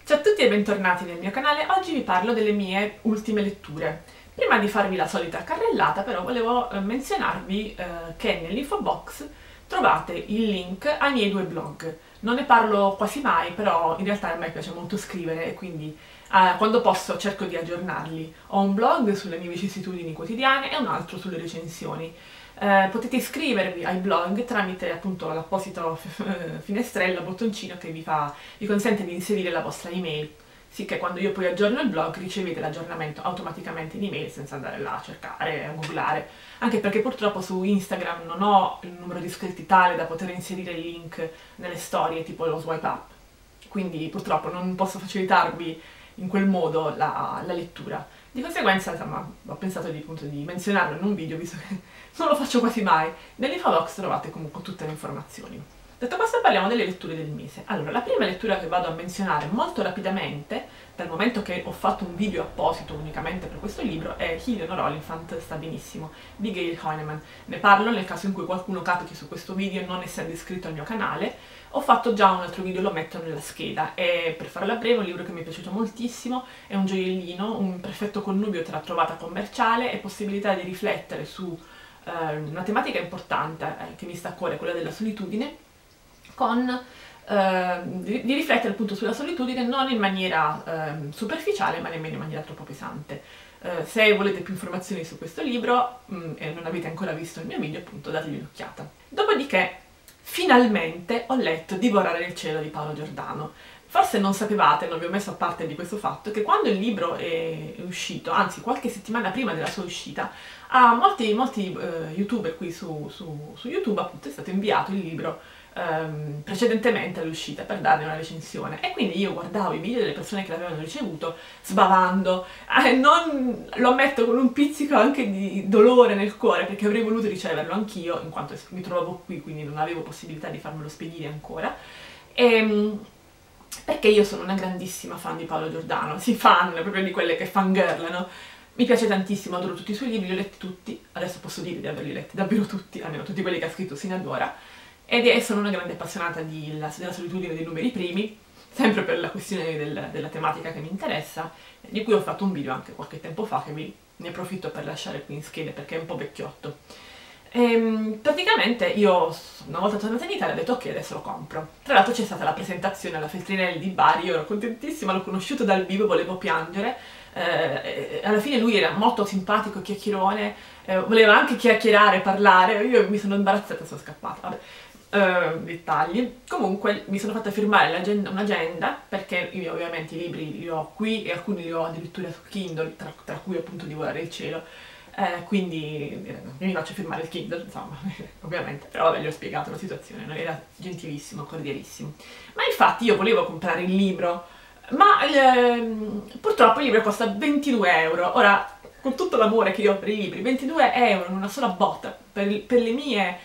Ciao a tutti e bentornati nel mio canale. Oggi vi parlo delle mie ultime letture. Prima di farvi la solita carrellata però volevo menzionarvi che nell'info box trovate il link ai miei due blog. Non ne parlo quasi mai, però in realtà a me piace molto scrivere e quindi quando posso cerco di aggiornarli. Ho un blog sulle mie vicissitudini quotidiane e un altro sulle recensioni. Potete iscrivervi ai blog tramite appunto l'apposito finestrello, bottoncino che vi consente di inserire la vostra email, sicché quando io poi aggiorno il blog ricevete l'aggiornamento automaticamente in email senza andare là a cercare, a googlare, anche perché purtroppo su Instagram non ho il numero di iscritti tale da poter inserire il link nelle storie tipo lo swipe up, quindi purtroppo non posso facilitarvi in quel modo la lettura. Di conseguenza, insomma, ho pensato appunto di menzionarlo in un video, visto che non lo faccio quasi mai. Nell'info box trovate comunque tutte le informazioni. Detto questo, parliamo delle letture del mese. Allora, la prima lettura che vado a menzionare molto rapidamente, dal momento che ho fatto un video apposito unicamente per questo libro, è Eleanor Oliphant sta benissimo, di Gail Heinemann. Ne parlo nel caso in cui qualcuno capiti su questo video non essendo iscritto al mio canale. Ho fatto già un altro video, lo metto nella scheda, e per farla breve è un libro che mi è piaciuto moltissimo, è un gioiellino, un perfetto connubio tra trovata commerciale e possibilità di riflettere su una tematica importante che mi sta a cuore, quella della solitudine, di riflettere appunto sulla solitudine non in maniera superficiale ma nemmeno in maniera troppo pesante. Se volete più informazioni su questo libro e non avete ancora visto il mio video, appunto dategli un'occhiata. Dopodiché finalmente ho letto Divorare il cielo di Paolo Giordano. Forse non sapevate, non vi ho messo a parte di questo fatto, che quando il libro è uscito, anzi qualche settimana prima della sua uscita, a molti youtuber qui su YouTube appunto è stato inviato il libro precedentemente all'uscita per darne una recensione, e quindi io guardavo i video delle persone che l'avevano ricevuto sbavando, lo ammetto, con un pizzico anche di dolore nel cuore, perché avrei voluto riceverlo anch'io in quanto mi trovavo qui, quindi non avevo possibilità di farmelo spedire ancora, perché io sono una grandissima fan di Paolo Giordano, proprio di quelle che fangirlano. Mi piace tantissimo, adoro tutti i suoi libri, li ho letti tutti, adesso posso dire di averli letti davvero tutti, almeno tutti quelli che ha scritto sino ad ora, sono una grande appassionata della solitudine dei numeri primi, sempre per la questione della tematica che mi interessa, di cui ho fatto un video anche qualche tempo fa, che ne approfitto per lasciare qui in scheda perché è un po' vecchiotto. Praticamente io, una volta tornata in Italia, ho detto ok, adesso lo compro. Tra l'altro c'è stata la presentazione alla Feltrinelli di Bari, io ero contentissima, l'ho conosciuto dal vivo, volevo piangere. Alla fine lui era molto simpatico, chiacchierone, voleva anche chiacchierare, parlare, io mi sono imbarazzata e sono scappata, vabbè. Dettagli. Comunque mi sono fatta firmare un'agenda, perché io ovviamente i libri li ho qui e alcuni li ho addirittura su Kindle, tra cui appunto Divorare il cielo, quindi mi faccio firmare il Kindle, insomma, ovviamente, però vabbè, gli ho spiegato la situazione, non era gentilissimo, cordialissimo. Ma infatti io volevo comprare il libro, ma purtroppo il libro costa 22 euro. Ora, con tutto l'amore che io ho per i libri, 22 euro in una sola botta per le mie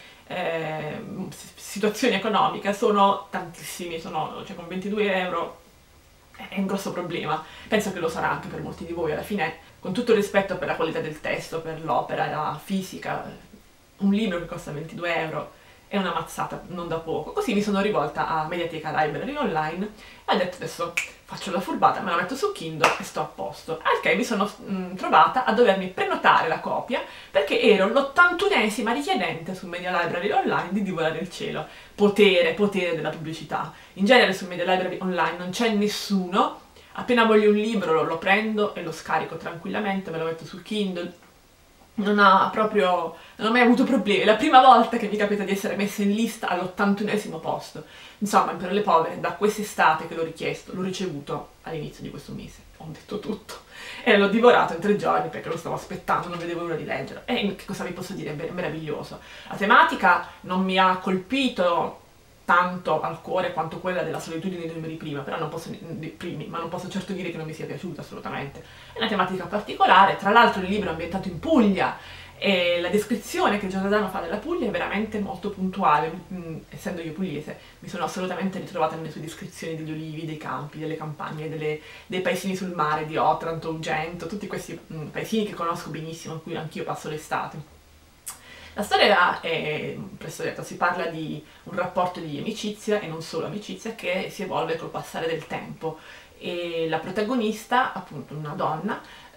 situazioni economiche sono tantissimi, cioè con 22 euro è un grosso problema. Penso che lo sarà anche per molti di voi. Alla fine, con tutto il rispetto per la qualità del testo, per l'opera, la fisica, un libro che costa 22 euro è una mazzata non da poco. Così mi sono rivolta a Mediateca Library Online e ho detto adesso faccio la furbata, me la metto su Kindle e sto a posto. Al che mi sono trovata a dovermi prenotare la copia perché ero l'81esima richiedente su Media Library Online di Divorare il cielo. Potere della pubblicità. In genere su Media Library Online non c'è nessuno, appena voglio un libro lo prendo e lo scarico tranquillamente, me lo metto sul Kindle. Non ho mai avuto problemi. È la prima volta che mi capita di essere messa in lista all'81esimo posto. Insomma, per le povere, da quest'estate che l'ho richiesto, l'ho ricevuto all'inizio di questo mese. Ho detto tutto. E l'ho divorato in 3 giorni perché lo stavo aspettando, non vedevo l'ora di leggere. E che cosa vi posso dire? È meraviglioso. La tematica non mi ha colpito tanto al cuore quanto quella della solitudine dei numeri prima, però non posso certo dire che non mi sia piaciuta assolutamente. È una tematica particolare, tra l'altro il libro è ambientato in Puglia e la descrizione che Giordano fa della Puglia è veramente molto puntuale. Essendo io pugliese, mi sono assolutamente ritrovata nelle sue descrizioni degli olivi, dei campi, delle campagne, dei paesini sul mare, di Otranto, Ugento, tutti questi paesini che conosco benissimo, in cui anch'io passo l'estate. La storia è presto detta, si parla di un rapporto di amicizia, e non solo amicizia, che si evolve col passare del tempo e la protagonista, appunto una donna,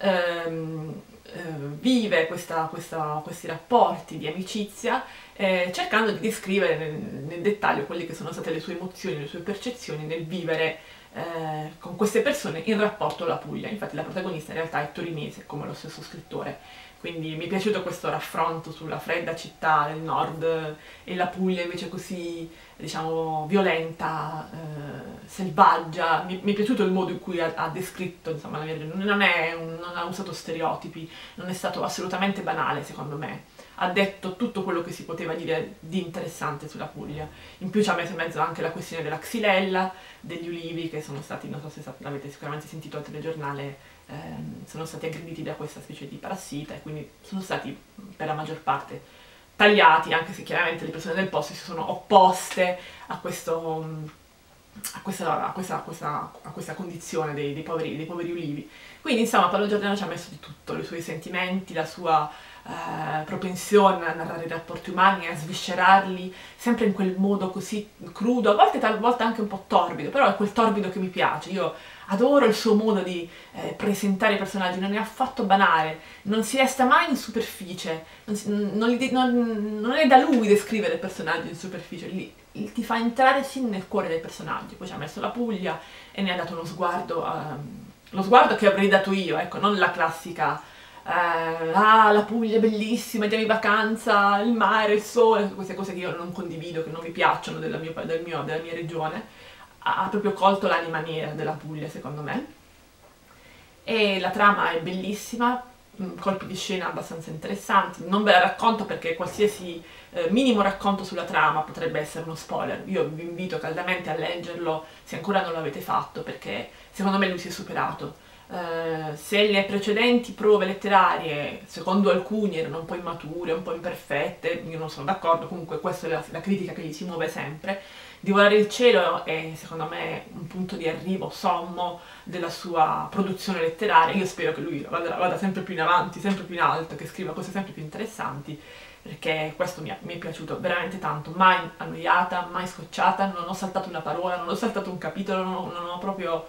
vive questi rapporti di amicizia cercando di descrivere nel dettaglio quelle che sono state le sue emozioni, le sue percezioni nel vivere con queste persone in rapporto alla Puglia. Infatti la protagonista in realtà è torinese, come lo stesso scrittore, quindi mi è piaciuto questo raffronto sulla fredda città del nord e la Puglia invece così, diciamo, violenta, selvaggia. Mi è piaciuto il modo in cui ha descritto, insomma, non ha usato stereotipi, non è stato assolutamente banale secondo me. Ha detto tutto quello che si poteva dire di interessante sulla Puglia. In più ci ha messo in mezzo anche la questione della xylella, degli ulivi che sono stati, non so se l'avete sicuramente sentito al telegiornale, sono stati aggrediti da questa specie di parassita e quindi sono stati per la maggior parte tagliati, anche se chiaramente le persone del posto si sono opposte a questa condizione dei poveri ulivi. Quindi insomma Paolo Giordano ci ha messo di tutto, i suoi sentimenti, la sua propensione a narrare i rapporti umani, a sviscerarli, sempre in quel modo così crudo, a volte talvolta anche un po' torbido, però è quel torbido che mi piace. Io adoro il suo modo di presentare i personaggi, non è affatto banale, non si resta mai in superficie, non è da lui descrivere il personaggio in superficie, ti fa entrare sin nel cuore dei personaggi. Poi ci ha messo la Puglia e ne ha dato uno sguardo che avrei dato io, ecco, non la classica la Puglia è bellissima, andiamo in vacanza, il mare, il sole, queste cose che io non condivido, che non mi piacciono della mia regione. Ha proprio colto l'anima nera della Puglia, secondo me. E la trama è bellissima, colpi di scena abbastanza interessanti. Non ve la racconto perché qualsiasi minimo racconto sulla trama potrebbe essere uno spoiler. Io vi invito caldamente a leggerlo se ancora non l'avete fatto, perché secondo me lui si è superato. Se le precedenti prove letterarie, secondo alcuni, erano un po' immature, un po' imperfette, io non sono d'accordo, comunque questa è la critica che gli si muove sempre. Divorare il cielo è secondo me un punto di arrivo sommo della sua produzione letteraria. Io spero che lui vada sempre più in avanti, sempre più in alto, che scriva cose sempre più interessanti, perché questo mi è piaciuto veramente tanto. Mai annoiata, mai scocciata, non ho saltato una parola, non ho saltato un capitolo, non ho proprio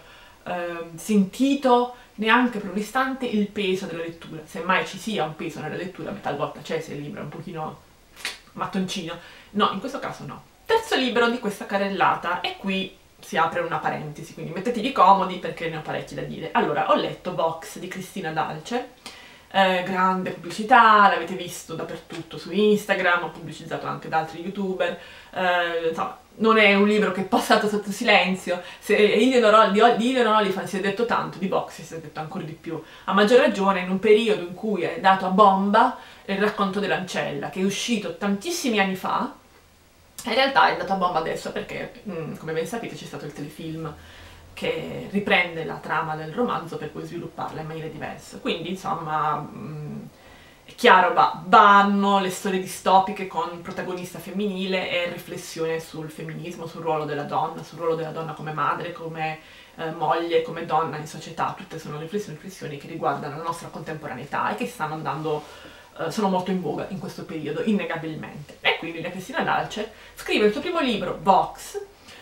sentito neanche per un istante il peso della lettura. Semmai ci sia un peso nella lettura, talvolta c'è se il libro è un pochino mattoncino. No, in questo caso no. Terzo libro di questa carrellata, e qui si apre una parentesi, quindi mettetevi comodi perché ne ho parecchi da dire. Allora, ho letto Vox di Cristina Dalce, grande pubblicità, l'avete visto dappertutto su Instagram, ho pubblicizzato anche da altri youtuber, insomma, non è un libro che è passato sotto silenzio. Se di Eleanor Oliphant si è detto tanto, di Vox si è detto ancora di più, a maggior ragione in un periodo in cui è dato a bomba il racconto dell'ancella, che è uscito tantissimi anni fa. In realtà è andato a bomba adesso perché, come ben sapete, c'è stato il telefilm che riprende la trama del romanzo per poi svilupparla in maniera diversa. Quindi, insomma, è chiaro, vanno le storie distopiche con protagonista femminile e riflessione sul femminismo, sul ruolo della donna come madre, come moglie, come donna in società. Tutte sono riflessioni che riguardano la nostra contemporaneità e che stanno andando sono molto in voga in questo periodo, innegabilmente. E quindi la Cristina Dalce scrive il suo primo libro, Vox,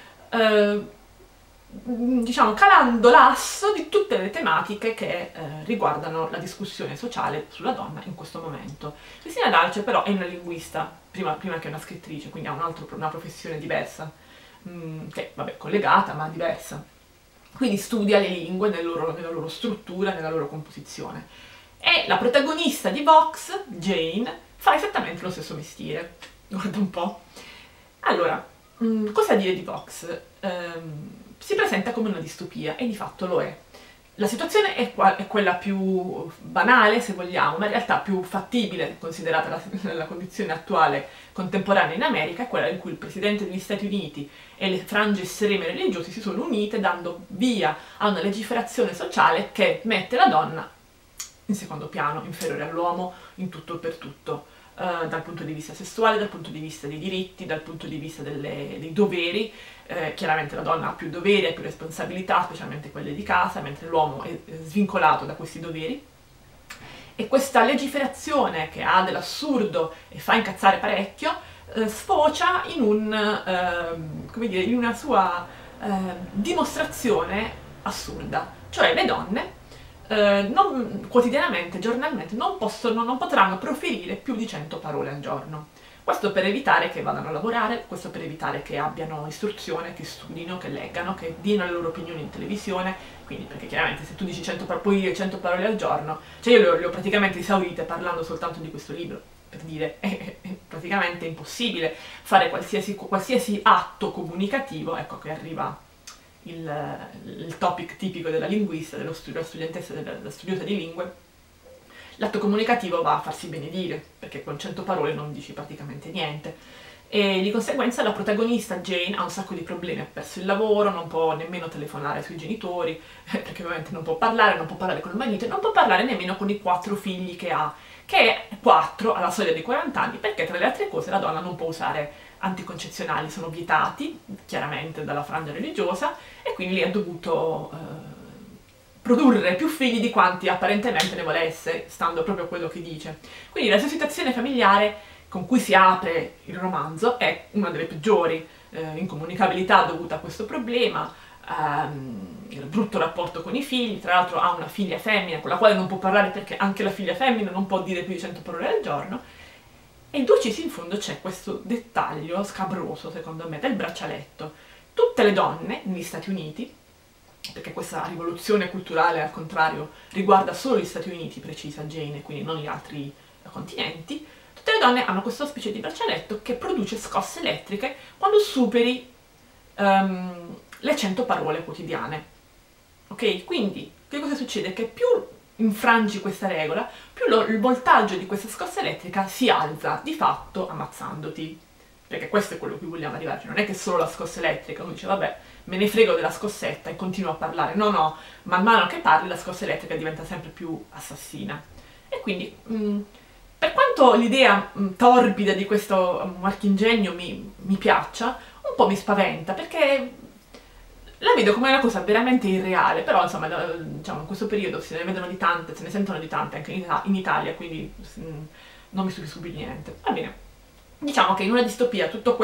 diciamo calando l'asso di tutte le tematiche che riguardano la discussione sociale sulla donna in questo momento. Cristina Dalce però è una linguista, prima che una scrittrice, quindi ha una professione diversa, che vabbè collegata ma diversa. Quindi studia le lingue nella loro struttura, nella loro composizione. E la protagonista di Vox, Jane, fa esattamente lo stesso mestiere. Guarda un po'. Allora, cosa dire di Vox? Si presenta come una distopia, e di fatto lo è. La situazione è quella più banale, se vogliamo, ma in realtà più fattibile, considerata la condizione attuale contemporanea in America, è quella in cui il presidente degli Stati Uniti e le frange estreme religiose si sono unite, dando via a una legiferazione sociale che mette la donna in secondo piano, inferiore all'uomo in tutto e per tutto, dal punto di vista sessuale, dal punto di vista dei diritti, dal punto di vista dei doveri. Chiaramente la donna ha più doveri, ha più responsabilità, specialmente quelle di casa, mentre l'uomo è svincolato da questi doveri. E questa legiferazione, che ha dell'assurdo e fa incazzare parecchio, sfocia in una sua dimostrazione assurda, cioè le donne quotidianamente, giornalmente, non potranno proferire più di 100 parole al giorno. Questo per evitare che vadano a lavorare, questo per evitare che abbiano istruzione, che studino, che leggano, che diano le loro opinioni in televisione, quindi perché chiaramente se tu dici 100 puoi dire 100 parole al giorno, cioè io le ho praticamente esaurite parlando soltanto di questo libro, per dire, è praticamente impossibile fare qualsiasi atto comunicativo, ecco che arriva il topic tipico della linguista, della studentessa, della studiosa di lingue. L'atto comunicativo va a farsi benedire, perché con 100 parole non dici praticamente niente. E di conseguenza la protagonista Jane ha un sacco di problemi, ha perso il lavoro, non può nemmeno telefonare ai suoi genitori, perché ovviamente non può parlare col marito, e non può parlare nemmeno con i 4 figli che ha, che è 4 alla soglia dei 40 anni, perché tra le altre cose la donna non può usare anticoncezionali, sono vietati chiaramente dalla frangia religiosa, e quindi lei ha dovuto produrre più figli di quanti apparentemente ne volesse, stando proprio a quello che dice. Quindi la sua situazione familiare con cui si apre il romanzo è una delle peggiori, incomunicabilità dovuta a questo problema, il brutto rapporto con i figli, tra l'altro ha una figlia femmina con la quale non può parlare perché anche la figlia femmina non può dire più di 100 parole al giorno, e in 2 uccisi in fondo c'è questo dettaglio scabroso, secondo me, del braccialetto. Tutte le donne negli Stati Uniti, perché questa rivoluzione culturale al contrario riguarda solo gli Stati Uniti, precisa Jane, quindi non gli altri continenti, tutte le donne hanno questa specie di braccialetto che produce scosse elettriche quando superi le 100 parole quotidiane. Ok? Quindi che cosa succede? Che più infrangi questa regola, più il voltaggio di questa scossa elettrica si alza, di fatto ammazzandoti. Perché questo è quello a cui vogliamo arrivare, cioè non è che solo la scossa elettrica, uno dice vabbè, me ne frego della scossetta e continuo a parlare. No, no, man mano che parli la scossa elettrica diventa sempre più assassina. E quindi, per quanto l'idea torbida di questo marchingegno mi piaccia, un po' mi spaventa, perché la vedo come una cosa veramente irreale, però insomma, diciamo, in questo periodo se ne vedono di tante, se ne sentono di tante anche in Italia, quindi non mi stupisco più di niente. Va bene. Diciamo che in una distopia tutto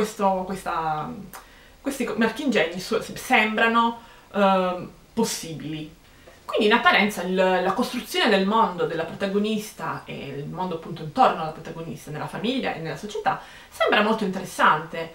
questi marchingegni sembrano possibili. Quindi in apparenza la costruzione del mondo della protagonista e il mondo appunto intorno alla protagonista, nella famiglia e nella società, sembra molto interessante,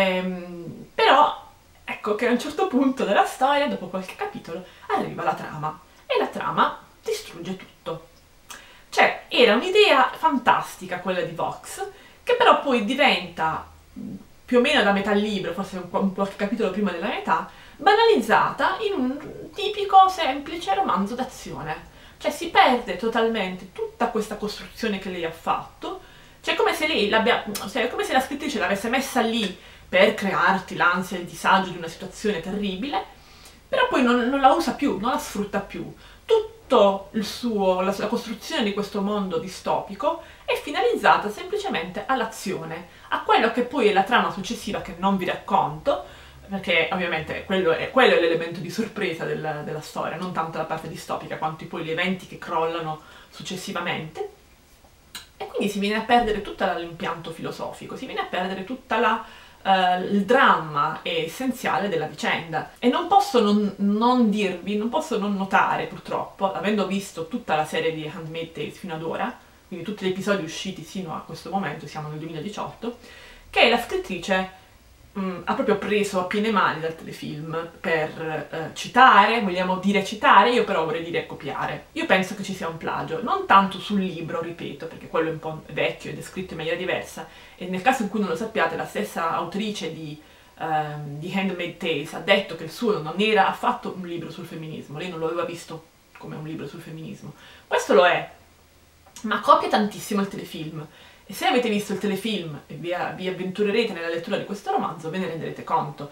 però ecco che a un certo punto della storia, dopo qualche capitolo, arriva la trama e la trama distrugge tutto. Cioè, era un'idea fantastica quella di Vox, che però poi diventa, più o meno da metà libro, forse qualche capitolo prima della metà, banalizzata in un tipico semplice romanzo d'azione. Cioè si perde totalmente tutta questa costruzione che lei ha fatto, cioè come se è come se la scrittrice l'avesse messa lì per crearti l'ansia e il disagio di una situazione terribile, però poi non la usa più, non la sfrutta più. Tutto la costruzione di questo mondo distopico è finalizzata semplicemente all'azione, a quello che poi è la trama successiva che non vi racconto, perché ovviamente quello è l'elemento di sorpresa della storia, non tanto la parte distopica quanto poi gli eventi che crollano successivamente. E quindi si viene a perdere tutto l'impianto filosofico, si viene a perdere tutta il dramma essenziale della vicenda. E non posso non dirvi, non posso non notare purtroppo, avendo visto tutta la serie di Handmaid's Tale fino ad ora, quindi tutti gli episodi usciti fino a questo momento, siamo nel 2018, che la scrittrice ha proprio preso a piene mani dal telefilm per citare, vogliamo dire citare, io però vorrei dire copiare. Io penso che ci sia un plagio, non tanto sul libro, ripeto, perché quello è un po' vecchio ed è scritto in maniera diversa, e nel caso in cui non lo sappiate, la stessa autrice di Handmaid's Tale ha detto che il suo non era affatto un libro sul femminismo, lei non lo aveva visto come un libro sul femminismo. Questo lo è, ma copia tantissimo il telefilm. E se avete visto il telefilm e vi avventurerete nella lettura di questo romanzo, ve ne renderete conto.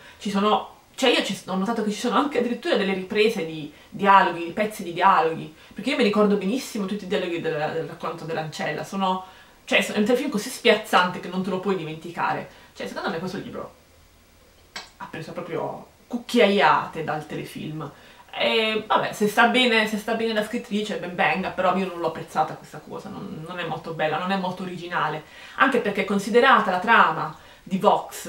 Ho notato che ci sono anche addirittura delle riprese di dialoghi, di pezzi di dialoghi, perché io mi ricordo benissimo tutti i dialoghi del racconto dell'ancella. È un telefilm così spiazzante che non te lo puoi dimenticare. Cioè, secondo me questo libro ha preso proprio cucchiaiate dal telefilm. E vabbè, se sta bene la scrittrice, ben venga, però io non l'ho apprezzata questa cosa, non è molto bella, non è molto originale, anche perché considerata la trama di Vox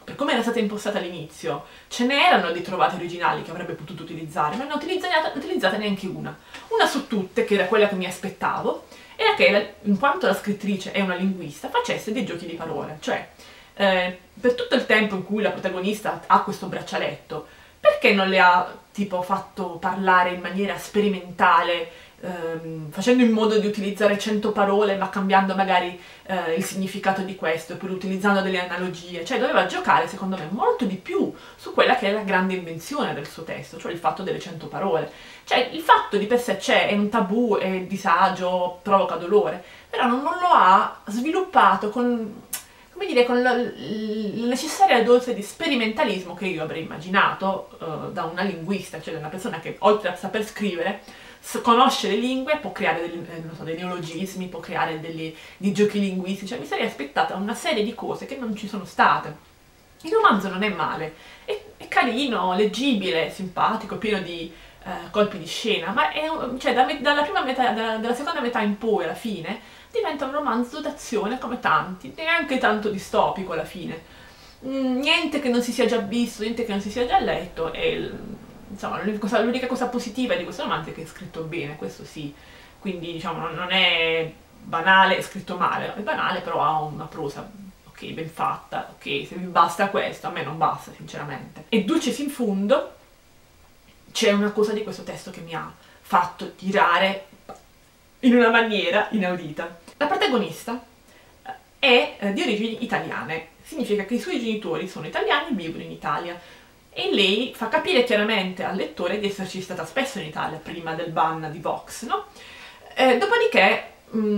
per come era stata impostata all'inizio, ce n'erano di trovate originali che avrebbe potuto utilizzare, ma non ne ha utilizzata neanche una. Una su tutte, che era quella che mi aspettavo, era che, in quanto la scrittrice è una linguista, facesse dei giochi di parole. Cioè, per tutto il tempo in cui la protagonista ha questo braccialetto, perché non le ha tipo fatto parlare in maniera sperimentale, facendo in modo di utilizzare 100 parole ma cambiando magari il significato di questo, oppure utilizzando delle analogie? Cioè doveva giocare, secondo me, molto di più su quella che è la grande invenzione del suo testo, cioè il fatto delle 100 parole. Cioè il fatto di per sé c'è, è un tabù, è disagio, provoca dolore, però non lo ha sviluppato con, come dire, con la necessaria dose di sperimentalismo che io avrei immaginato da una linguista, cioè da una persona che oltre a saper scrivere conosce le lingue, può creare non so, dei neologismi, può creare dei giochi linguistici. Cioè mi sarei aspettata una serie di cose che non ci sono state. Il romanzo non è male, è carino, leggibile, simpatico, pieno di colpi di scena, ma cioè, dalla prima metà, dalla seconda metà in poi alla fine diventa un romanzo d'azione come tanti, neanche tanto distopico alla fine. Niente che non si sia già visto, niente che non si sia già letto, e insomma l'unica cosa positiva di questo romanzo è che è scritto bene, questo sì, quindi diciamo non è banale, è scritto male, è banale però ha una prosa ok, ben fatta, ok, se vi basta questo, a me non basta sinceramente. E dulcis in fundo c'è una cosa di questo testo che mi ha fatto tirare in una maniera inaudita. La protagonista è di origini italiane, significa che i suoi genitori sono italiani e vivono in Italia, e lei fa capire chiaramente al lettore di esserci stata spesso in Italia prima del ban di Vox, no? Dopodiché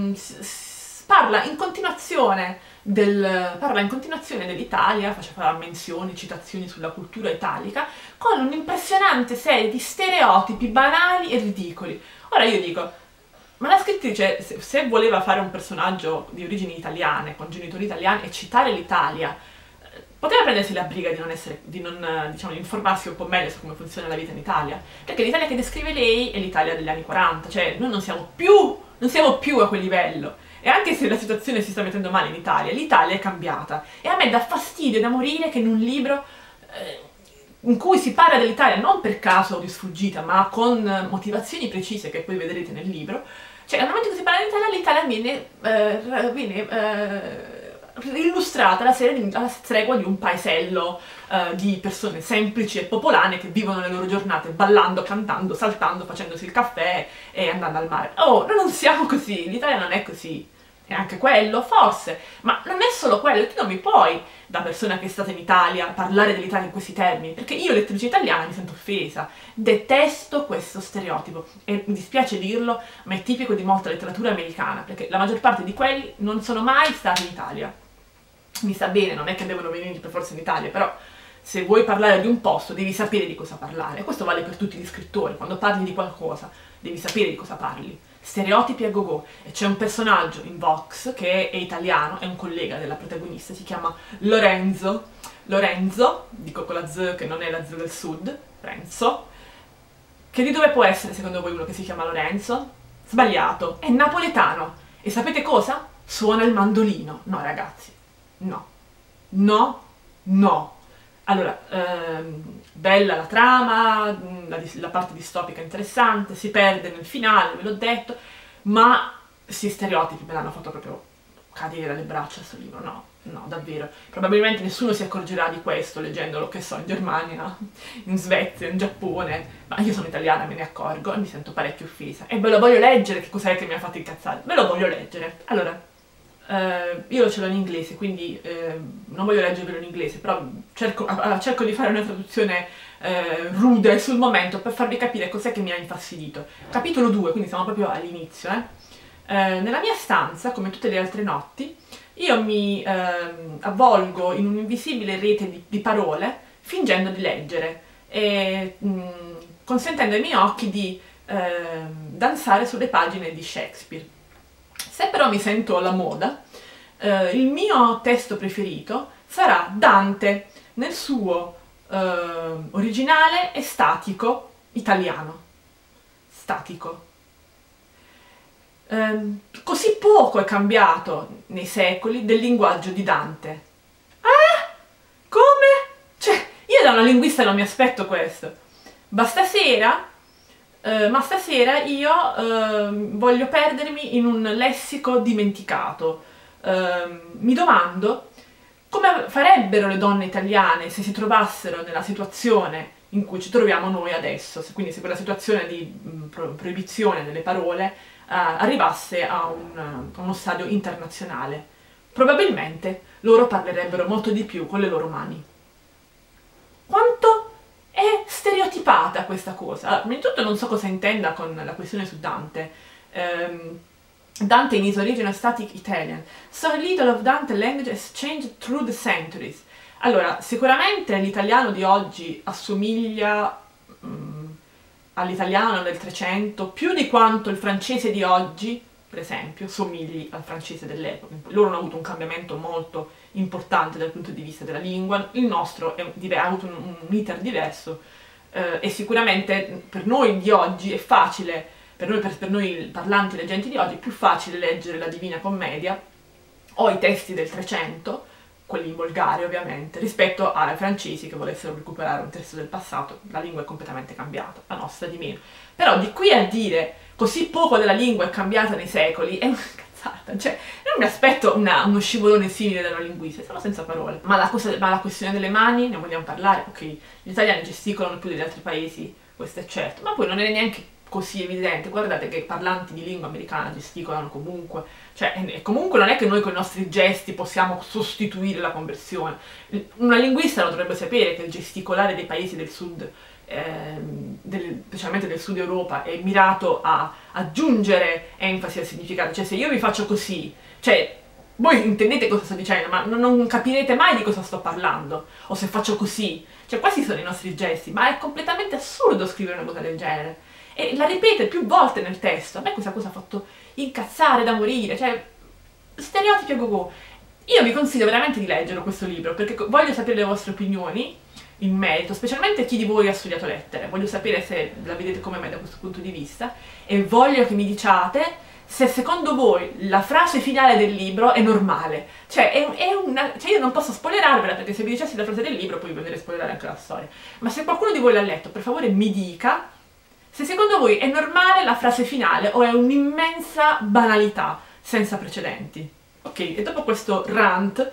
parla in continuazione dell'Italia, faceva menzioni, citazioni sulla cultura italica, con un'impressionante serie di stereotipi banali e ridicoli. Ora io dico, ma la scrittrice, se voleva fare un personaggio di origini italiane, con genitori italiani, e citare l'Italia, poteva prendersi la briga di non diciamo, informarsi un po' meglio su come funziona la vita in Italia, perché l'Italia che descrive lei è l'Italia degli anni 40, cioè noi non siamo più a quel livello. E anche se la situazione si sta mettendo male in Italia, l'Italia è cambiata. E a me dà fastidio da morire che in un libro in cui si parla dell'Italia non per caso o di sfuggita, ma con motivazioni precise che poi vedrete nel libro, cioè nel momento in cui si parla dell'Italia, l'Italia viene illustrata alla stregua di un paesello di persone semplici e popolane che vivono le loro giornate ballando, cantando, saltando, facendosi il caffè e andando al mare. Oh, noi non siamo così, l'Italia non è così. È anche quello, forse, ma non è solo quello. Tu non mi puoi, da persona che è stata in Italia, parlare dell'Italia in questi termini, perché io, lettrice italiana, mi sento offesa. Detesto questo stereotipo e mi dispiace dirlo, ma è tipico di molta letteratura americana, perché la maggior parte di quelli non sono mai stati in Italia. Mi sa bene, non è che devono venire per forza in Italia, però se vuoi parlare di un posto devi sapere di cosa parlare. E questo vale per tutti gli scrittori, quando parli di qualcosa devi sapere di cosa parli. Stereotipi a go-go. E c'è un personaggio in Vox che è italiano, è un collega della protagonista, si chiama Lorenzo, dico con la Z che non è la Z del sud, Renzo, che di dove può essere secondo voi uno che si chiama Lorenzo? Sbagliato, è napoletano. E sapete cosa? Suona il mandolino. No ragazzi, no, no, no. Allora, bella la trama, la parte distopica interessante, si perde nel finale, ve l'ho detto, ma questi stereotipi me l'hanno fatto proprio cadere dalle braccia sul libro, no, no, davvero. Probabilmente nessuno si accorgerà di questo leggendolo, che so, in Germania, in Svezia, in Giappone, ma io sono italiana, me ne accorgo e mi sento parecchio offesa. E ve lo voglio leggere, che cos'è che mi ha fatto incazzare? Ve lo voglio leggere. Allora, io ce l'ho in inglese, quindi non voglio leggervelo in inglese, però cerco di fare una traduzione rude sul momento per farvi capire cos'è che mi ha infastidito. Capitolo 2, quindi siamo proprio all'inizio. Nella mia stanza, come tutte le altre notti, io mi avvolgo in un'invisibile rete di parole, fingendo di leggere e consentendo ai miei occhi di danzare sulle pagine di Shakespeare. Se però mi sento alla moda, il mio testo preferito sarà Dante nel suo originale e statico italiano. Statico. Così poco è cambiato nei secoli del linguaggio di Dante. Ah? Come? io da una linguista non mi aspetto questo. Ma stasera io voglio perdermi in un lessico dimenticato. Mi domando come farebbero le donne italiane se si trovassero nella situazione in cui ci troviamo noi adesso, quindi se quella situazione di proibizione delle parole arrivasse a uno stadio internazionale. Probabilmente loro parlerebbero molto di più con le loro mani. Quanto è stereotipata questa cosa? Allora, prima di tutto non so cosa intenda con la questione su Dante. Dante in his original static Italian. So little of Dante language has changed through the centuries. Allora, sicuramente l'italiano di oggi assomiglia all'italiano del 300 più di quanto il francese di oggi, per esempio, somigli al francese dell'epoca. Loro hanno avuto un cambiamento molto importante dal punto di vista della lingua, il nostro ha avuto un iter diverso e sicuramente per noi di oggi è facile, per noi parlanti e leggenti di oggi, è più facile leggere la Divina Commedia o i testi del 300, quelli in volgare ovviamente, rispetto ai francesi che volessero recuperare un testo del passato. La lingua è completamente cambiata, la nostra di meno. Però di qui a dire così poco della lingua è cambiata nei secoli è una cazzata, cioè non mi aspetto uno scivolone simile da una linguista, sono senza parole. Ma la questione delle mani, ne vogliamo parlare? Ok, gli italiani gesticolano più degli altri paesi, questo è certo, ma poi non è neanche così evidente. Guardate che i parlanti di lingua americana gesticolano comunque, cioè comunque non è che noi con i nostri gesti possiamo sostituire la conversione. Una linguista lo dovrebbe sapere che il gesticolare dei paesi del sud, specialmente del sud Europa, è mirato a aggiungere enfasi al significato. Cioè se io vi faccio così, cioè voi intendete cosa sto dicendo, ma non capirete mai di cosa sto parlando. O se faccio così, cioè questi sono i nostri gesti, ma è completamente assurdo scrivere una cosa del genere. E la ripete più volte nel testo. A me questa cosa ha fatto incazzare da morire, cioè stereotipi a go-go. Io vi consiglio veramente di leggerlo questo libro, perché voglio sapere le vostre opinioni in merito, specialmente chi di voi ha studiato lettere. Voglio sapere se la vedete come me da questo punto di vista e voglio che mi diciate se secondo voi la frase finale del libro è normale. Cioè io non posso spoilerarvela, perché se vi dicessi la frase del libro poi vi andrei a spoilerare anche la storia. Ma se qualcuno di voi l'ha letto, per favore mi dica se secondo voi è normale la frase finale o è un'immensa banalità senza precedenti. Ok, e dopo questo rant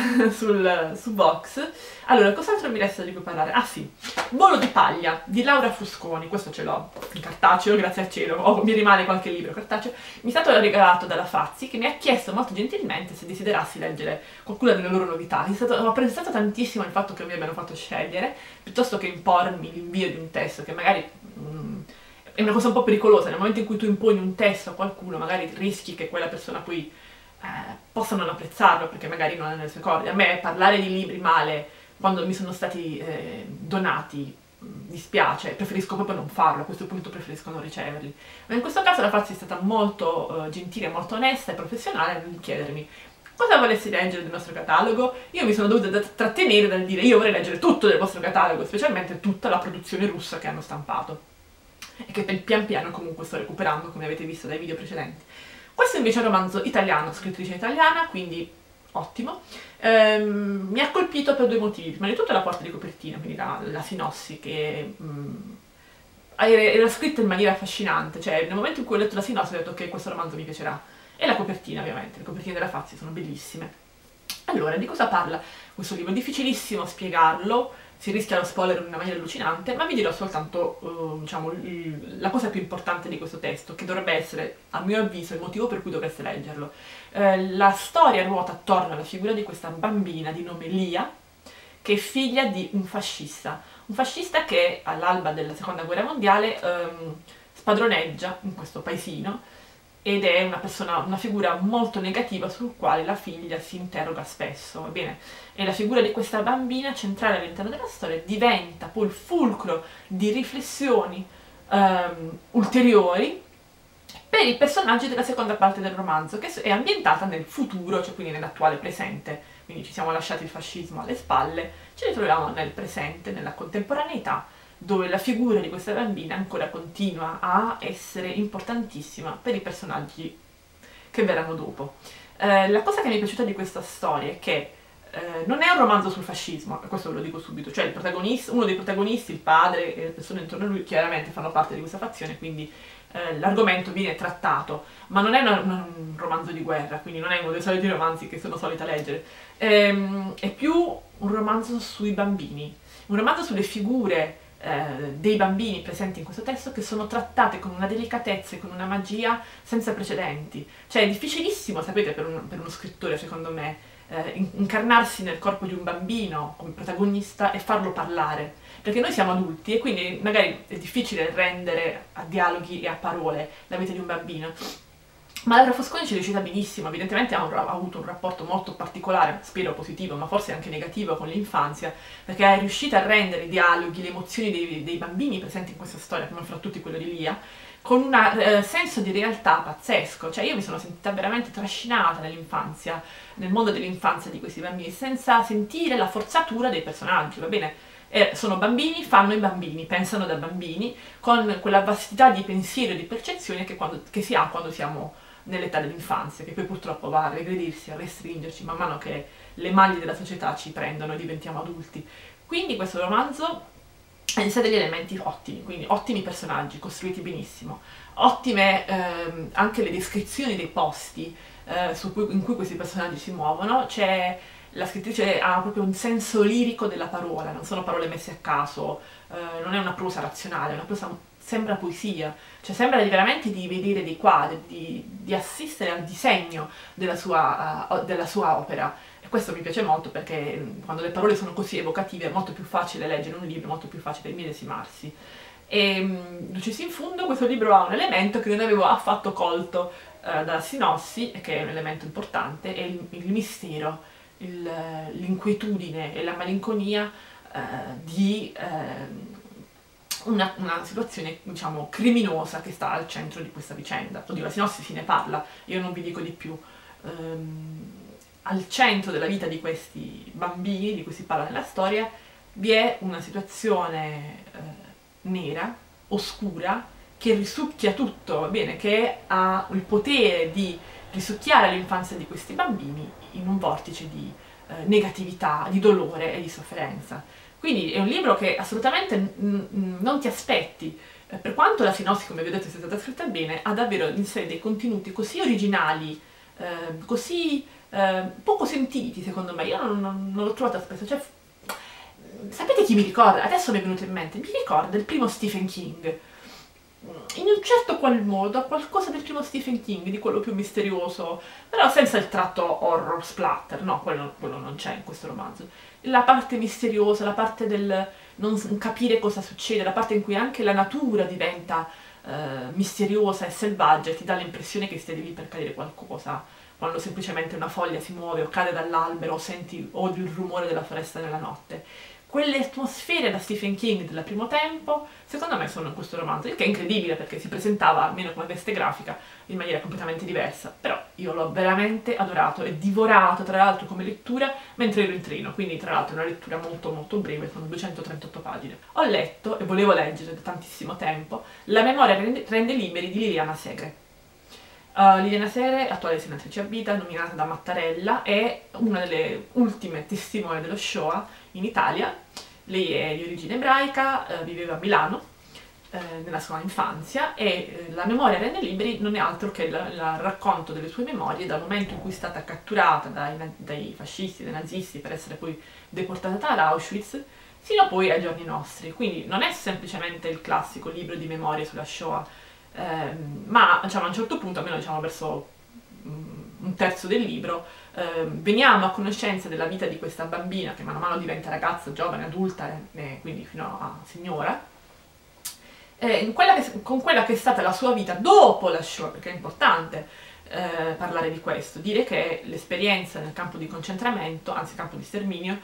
su Vox, allora cos'altro mi resta di cui parlare? Ah sì, Volo di paglia di Laura Fusconi, questo ce l'ho in cartaceo, grazie al cielo, o mi rimane qualche libro cartaceo, mi è stato regalato dalla Fazzi, che mi ha chiesto molto gentilmente se desiderassi leggere qualcuna delle loro novità. Ho apprezzato tantissimo il fatto che mi abbiano fatto scegliere, piuttosto che impormi l'invio di un testo che magari è una cosa un po' pericolosa. Nel momento in cui tu imponi un testo a qualcuno, magari rischi che quella persona poi possa non apprezzarlo, perché magari non è nelle sue corde. A me parlare di libri male quando mi sono stati donati dispiace, preferisco proprio non farlo, a questo punto preferisco non riceverli. Ma in questo caso la Fazzi è stata molto gentile, molto onesta e professionale nel chiedermi cosa volessi leggere del nostro catalogo. Io mi sono dovuta trattenere dal dire io vorrei leggere tutto del vostro catalogo, specialmente tutta la produzione russa che hanno stampato e che pian piano comunque sto recuperando, come avete visto dai video precedenti. Questo invece è un romanzo italiano, scrittrice italiana, quindi ottimo. Mi ha colpito per due motivi. Prima di tutto la porta di copertina, quindi la sinossi, che era scritta in maniera affascinante. Cioè nel momento in cui ho letto la sinossi ho detto ok, questo romanzo mi piacerà. E la copertina, ovviamente, le copertine della Fazzi sono bellissime. Allora, di cosa parla questo libro? È difficilissimo spiegarlo, si rischia lo spoiler in una maniera allucinante, ma vi dirò soltanto diciamo, la cosa più importante di questo testo, che dovrebbe essere, a mio avviso, il motivo per cui dovreste leggerlo. La storia ruota attorno alla figura di questa bambina di nome Lia, che è figlia di un fascista che all'alba della seconda guerra mondiale spadroneggia in questo paesino, ed è una figura molto negativa sul quale la figlia si interroga spesso, va bene? E la figura di questa bambina centrale all'interno della storia diventa poi il fulcro di riflessioni ulteriori per i personaggi della seconda parte del romanzo, che è ambientata nel futuro, cioè quindi nell'attuale presente. Quindi ci siamo lasciati il fascismo alle spalle, ci ritroviamo nel presente, nella contemporaneità, dove la figura di questa bambina ancora continua a essere importantissima per i personaggi che verranno dopo. La cosa che mi è piaciuta di questa storia è che Non è un romanzo sul fascismo, e questo ve lo dico subito, cioè uno dei protagonisti, il padre e le persone intorno a lui chiaramente fanno parte di questa fazione, quindi l'argomento viene trattato, ma non è un romanzo di guerra, quindi non è uno dei soliti romanzi che sono solita leggere, è più un romanzo sui bambini, un romanzo sulle figure dei bambini presenti in questo testo, che sono trattate con una delicatezza e con una magia senza precedenti. Cioè è difficilissimo, sapete, per uno scrittore, secondo me, incarnarsi nel corpo di un bambino come protagonista e farlo parlare, perché noi siamo adulti e quindi magari è difficile rendere a dialoghi e a parole la vita di un bambino. Ma Laura Fosconi ci è riuscita benissimo, evidentemente ha avuto un rapporto molto particolare, spero positivo, ma forse anche negativo con l'infanzia, perché è riuscita a rendere i dialoghi, le emozioni dei bambini presenti in questa storia, prima fra tutti quello di Lia, con un senso di realtà pazzesco. Cioè io mi sono sentita veramente trascinata nell'infanzia, nel mondo dell'infanzia di questi bambini, senza sentire la forzatura dei personaggi, va bene? Sono bambini, fanno i bambini, pensano da bambini, con quella vastità di pensiero e di percezione che si ha quando siamo nell'età dell'infanzia, che poi purtroppo va a regredirsi, a restringerci man mano che le maglie della società ci prendono e diventiamo adulti. Quindi questo romanzo ha in sé degli elementi ottimi, quindi ottimi personaggi, costruiti benissimo, ottime anche le descrizioni dei posti in cui questi personaggi si muovono. La scrittrice ha proprio un senso lirico della parola, non sono parole messe a caso, non è una prosa razionale, è una prosa, sembra poesia, cioè sembra veramente di vedere dei quadri, di assistere al disegno della sua opera. E questo mi piace molto perché quando le parole sono così evocative è molto più facile leggere un libro, è molto più facile immedesimarsi. E Lucis in Fundo, questo libro ha un elemento che non avevo affatto colto dalla sinossi, e che è un elemento importante, è il mistero, l'inquietudine e la malinconia di una situazione, diciamo, criminosa che sta al centro di questa vicenda. Oddio, la sinossi se ne parla, io non vi dico di più. Al centro della vita di questi bambini, di cui si parla nella storia, vi è una situazione nera, oscura, che risucchia tutto, va bene, che ha il potere di risucchiare l'infanzia di questi bambini in un vortice di negatività, di dolore e di sofferenza. Quindi è un libro che assolutamente non ti aspetti. Per quanto la sinossi, come vi ho detto, sia stata scritta bene, ha davvero in sé dei contenuti così originali, così poco sentiti, secondo me. Io non l'ho trovata spesso. Cioè, sapete chi mi ricorda? Adesso mi è venuto in mente. Mi ricorda il primo Stephen King. In un certo qual modo, qualcosa del primo Stephen King, di quello più misterioso, però senza il tratto horror splatter, no, quello non c'è in questo romanzo. La parte misteriosa, la parte del non capire cosa succede, la parte in cui anche la natura diventa misteriosa e selvaggia e ti dà l'impressione che stia lì per cadere qualcosa, quando semplicemente una foglia si muove o cade dall'albero o senti o il rumore della foresta nella notte. Quelle atmosfere da Stephen King del primo tempo, secondo me sono in questo romanzo, il che è incredibile perché si presentava, almeno come veste grafica, in maniera completamente diversa, però io l'ho veramente adorato e divorato, tra l'altro, come lettura mentre ero in treno, quindi tra l'altro è una lettura molto molto breve, sono 238 pagine. Ho letto, e volevo leggere da tantissimo tempo, La memoria rende liberi di Liliana Segre. Liliana Segre, attuale senatrice a vita, nominata da Mattarella, è una delle ultime testimoni dello Shoah in Italia. Lei è di origine ebraica, viveva a Milano nella sua infanzia e La memoria rende liberi non è altro che il racconto delle sue memorie dal momento in cui è stata catturata dai fascisti, dai nazisti, per essere poi deportata ad Auschwitz, sino poi ai giorni nostri. Quindi non è semplicemente il classico libro di memorie sulla Shoah, ma diciamo, a un certo punto, almeno diciamo, verso un terzo del libro, veniamo a conoscenza della vita di questa bambina che mano a mano diventa ragazza, giovane, adulta, quindi fino a signora, con quella che è stata la sua vita dopo la Shoah, perché è importante parlare di questo, dire che l'esperienza nel campo di concentramento, anzi campo di sterminio,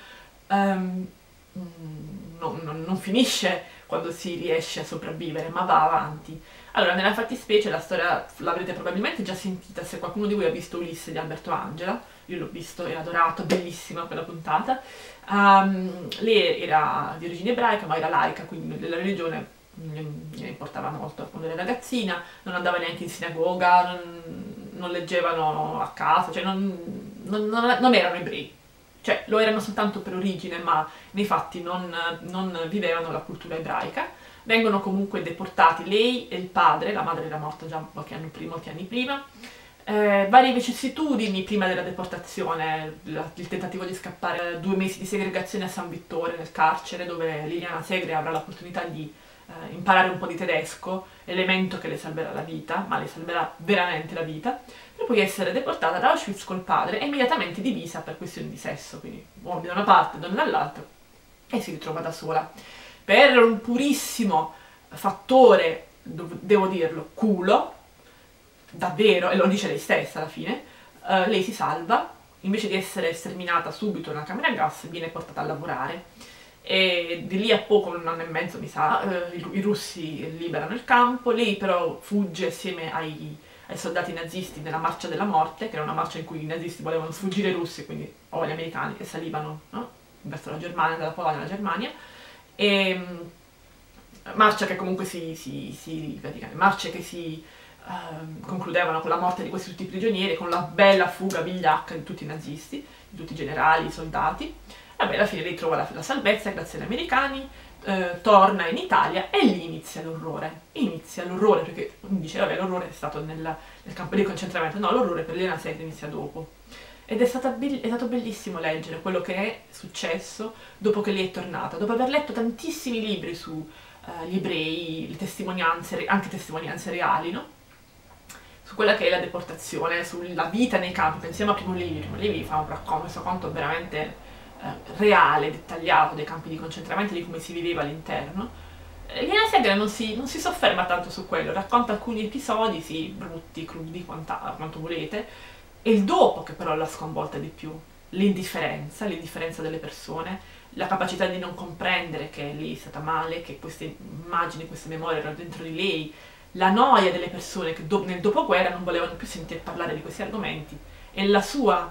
non finisce quando si riesce a sopravvivere, ma va avanti. Allora, nella fattispecie la storia l'avrete probabilmente già sentita se qualcuno di voi ha visto Ulisse di Alberto Angela. Io l'ho visto e adorato, bellissima quella puntata. Lei era di origine ebraica, ma era laica, quindi della religione non gliene importava molto. Quando era ragazzina non andava neanche in sinagoga, non leggevano a casa, cioè non erano ebrei. cioè lo erano soltanto per origine, ma nei fatti non vivevano la cultura ebraica. Vengono comunque deportati lei e il padre, la madre era morta già molti anni prima. Varie vicissitudini prima della deportazione, il tentativo di scappare, 2 mesi di segregazione a San Vittore, nel carcere, dove Liliana Segre avrà l'opportunità di imparare un po' di tedesco, elemento che le salverà la vita, ma le salverà veramente la vita, per poi essere deportata da Auschwitz col padre e immediatamente divisa per questioni di sesso, quindi uomini da una parte, donne dall'altra, e si ritrova da sola. Per un purissimo fattore, devo dirlo, culo, davvero, e lo dice lei stessa alla fine, lei si salva, invece di essere sterminata subito nella camera a gas, viene portata a lavorare. E di lì a poco, 1 anno e mezzo mi sa, i russi liberano il campo, lei però fugge assieme ai soldati nazisti nella marcia della morte, che era una marcia in cui i nazisti volevano sfuggire i russi, quindi o gli americani che salivano, no? Verso la Germania, dalla Polonia alla Germania, e marcia che comunque marce che si concludevano con la morte di questi tutti i prigionieri, con la bella fuga vigliacca di tutti i nazisti, di tutti i generali, i soldati. Vabbè, alla fine ritrova la salvezza grazie agli americani, torna in Italia e lì inizia l'orrore. Inizia l'orrore perché dice, vabbè, l'orrore è stato nel campo di concentramento, no, l'orrore per Liliana Segre inizia dopo. Ed è stato bellissimo leggere quello che è successo dopo che lei è tornata, dopo aver letto tantissimi libri su gli ebrei, le testimonianze, anche testimonianze reali, no? Su quella che è la deportazione, sulla vita nei campi. Pensiamo a Primo Levi. Primo Levi fa un racconto veramente reale, dettagliato dei campi di concentramento, di come si viveva all'interno. Liliana Segre non si sofferma tanto su quello, racconta alcuni episodi, sì, brutti, crudi, quanto volete, e il dopo che però la sconvolta di più, l'indifferenza delle persone, la capacità di non comprendere che lei è stata male, che queste immagini, queste memorie erano dentro di lei, la noia delle persone che nel dopoguerra non volevano più sentire parlare di questi argomenti, e la sua,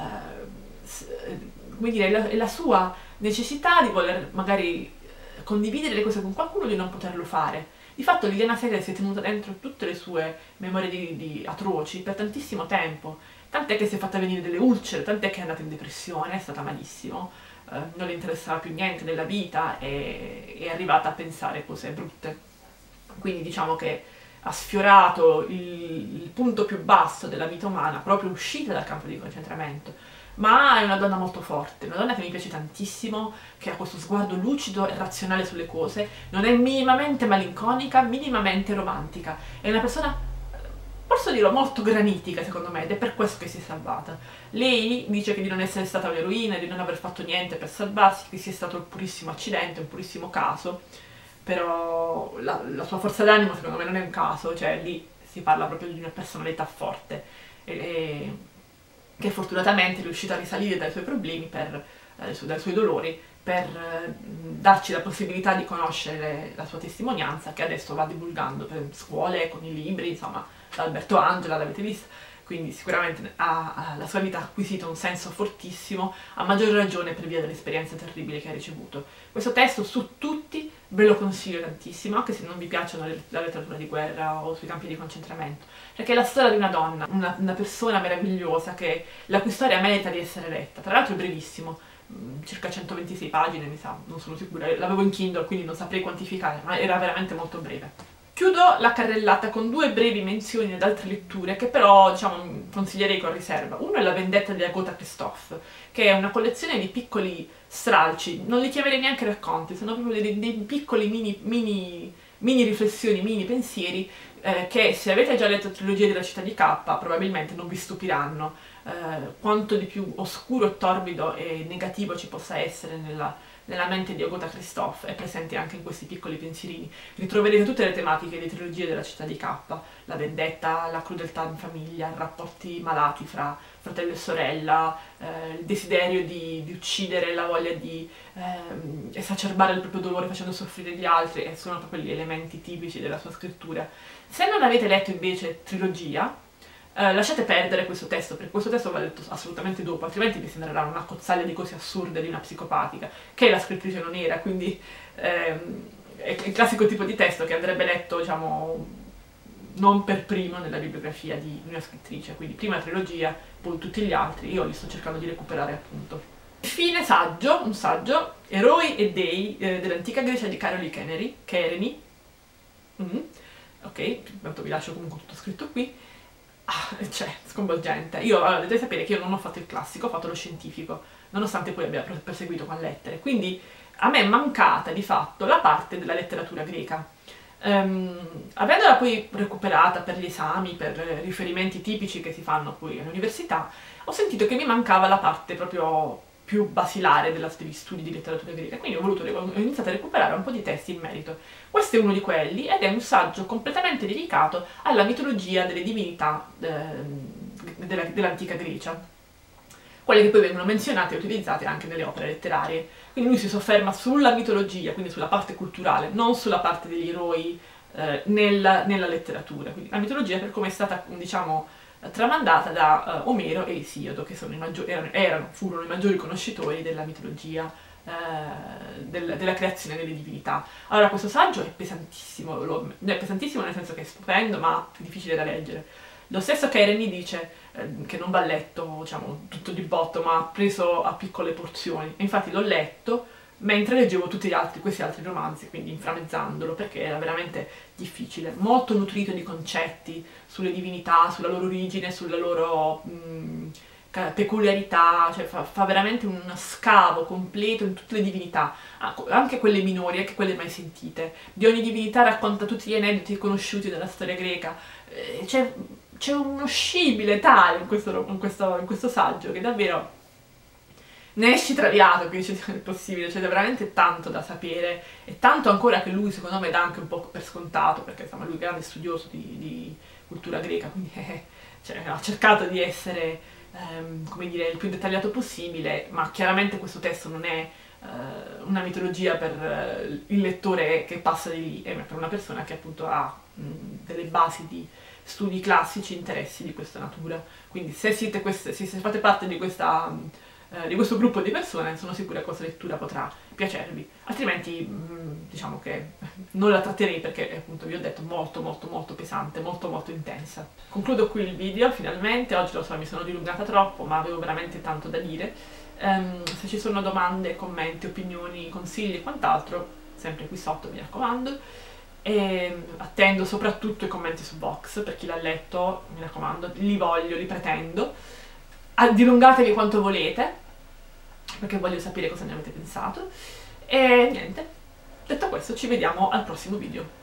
come dire, la sua necessità di voler magari condividere le cose con qualcuno, di non poterlo fare. Di fatto Liliana Segre si è tenuta dentro tutte le sue memorie di atroci per tantissimo tempo, tant'è che si è fatta venire delle ulcere, tant'è che è andata in depressione, è stata malissimo, non le interessava più niente della vita e è arrivata a pensare cose brutte. Quindi diciamo che ha sfiorato il punto più basso della vita umana, proprio uscita dal campo di concentramento. Ma è una donna molto forte, una donna che mi piace tantissimo, che ha questo sguardo lucido e razionale sulle cose, non è minimamente malinconica, minimamente romantica, è una persona, posso dirlo, molto granitica secondo me, ed è per questo che si è salvata. Lei dice che di non essere stata un'eroina, di non aver fatto niente per salvarsi, che sia stato un purissimo accidente, un purissimo caso, però la sua forza d'animo secondo me non è un caso, cioè lì si parla proprio di una personalità forte, che fortunatamente è riuscita a risalire dai suoi problemi, dai suoi dolori, per darci la possibilità di conoscere la sua testimonianza, che adesso va divulgando per scuole, con i libri, insomma, da Alberto Angela, l'avete visto, quindi sicuramente la sua vita ha acquisito un senso fortissimo, a maggior ragione per via dell'esperienza terribile che ha ricevuto. Questo testo su tutti ve lo consiglio tantissimo, anche se non vi piacciono la letteratura di guerra o sui campi di concentramento, perché è la storia di una donna, una persona meravigliosa, la cui storia merita di essere letta. Tra l'altro è brevissimo, circa 126 pagine mi sa, non sono sicura, l'avevo in Kindle quindi non saprei quantificare, ma era veramente molto breve. Chiudo la carrellata con 2 brevi menzioni ad altre letture che però, diciamo, consiglierei con riserva. Uno è La vendetta di Agota Christophe, che è una collezione di piccoli stralci, non li chiamerei neanche racconti, sono proprio dei piccoli mini riflessioni, mini pensieri, che se avete già letto Trilogia della città di K probabilmente non vi stupiranno. Quanto di più oscuro e torbido e negativo ci possa essere nella mente di Agota Christophe è presente anche in questi piccoli pensierini. Ritroverete tutte le tematiche di Trilogia della città di K, la vendetta, la crudeltà in famiglia, i rapporti malati fra fratello e sorella, il desiderio di uccidere, la voglia di esacerbare il proprio dolore facendo soffrire gli altri, e sono proprio gli elementi tipici della sua scrittura. Se non avete letto invece Trilogia, lasciate perdere questo testo, perché questo testo va letto assolutamente dopo, altrimenti vi sembrerà una cozzaglia di cose assurde di una psicopatica, che la scrittrice non era, quindi è il classico tipo di testo che andrebbe letto, diciamo, non per primo nella bibliografia di una scrittrice, quindi prima la Trilogia, poi tutti gli altri. Io li sto cercando di recuperare appunto. Infine un saggio, Eroi e Dei dell'antica Grecia di Caroli Kereni. Ok, tanto vi lascio comunque tutto scritto qui. Cioè, sconvolgente. Dovete sapere che io non ho fatto il classico, ho fatto lo scientifico, nonostante poi abbia perseguito con lettere. Quindi a me è mancata di fatto la parte della letteratura greca. Avendola poi recuperata per gli esami, per riferimenti tipici che si fanno poi all'università, ho sentito che mi mancava la parte proprio più basilare degli studi di letteratura greca, quindi ho iniziato a recuperare un po' di testi in merito. Questo è uno di quelli ed è un saggio completamente dedicato alla mitologia delle divinità dell'antica Grecia, quelle che poi vengono menzionate e utilizzate anche nelle opere letterarie. Quindi lui si sofferma sulla mitologia, quindi sulla parte culturale, non sulla parte degli eroi nella letteratura. Quindi la mitologia per come è stata, diciamo, tramandata da Omero e Esiodo, che furono i maggiori conoscitori della mitologia, della creazione delle divinità. Allora questo saggio è pesantissimo, è pesantissimo nel senso che è stupendo, ma è difficile da leggere. Lo stesso Kereni dice che non va letto, diciamo, tutto di botto, ma preso a piccole porzioni. E infatti l'ho letto mentre leggevo questi altri romanzi, quindi inframmezzandolo, perché era veramente difficile, molto nutrito di concetti sulle divinità, sulla loro origine, sulla loro peculiarità, cioè fa veramente un scavo completo in tutte le divinità, anche quelle minori, anche quelle mai sentite. Di ogni divinità racconta tutti gli aneddoti conosciuti della storia greca. C'è uno scibile tale in questo saggio che davvero ne esci traviato, quindi è possibile, c'è veramente tanto da sapere e tanto ancora che lui secondo me dà anche un po' per scontato, perché insomma lui è un grande studioso di cultura greca, quindi cioè, ha cercato di essere come dire, il più dettagliato possibile, ma chiaramente questo testo non è una mitologia per il lettore che passa di lì, è per una persona che appunto ha delle basi di studi classici, interessi di questa natura. Quindi se fate parte di questo gruppo di persone, sono sicura che questa lettura potrà piacervi, altrimenti diciamo che non la tratterei perché appunto vi ho detto molto molto molto pesante, molto molto intensa. Concludo qui il video finalmente, oggi lo so mi sono dilungata troppo ma avevo veramente tanto da dire. Se ci sono domande, commenti, opinioni, consigli e quant'altro, sempre qui sotto mi raccomando, e attendo soprattutto i commenti su Vox, per chi l'ha letto mi raccomando, li pretendo. Dilungatevi quanto volete, perché voglio sapere cosa ne avete pensato. E niente, detto questo ci vediamo al prossimo video.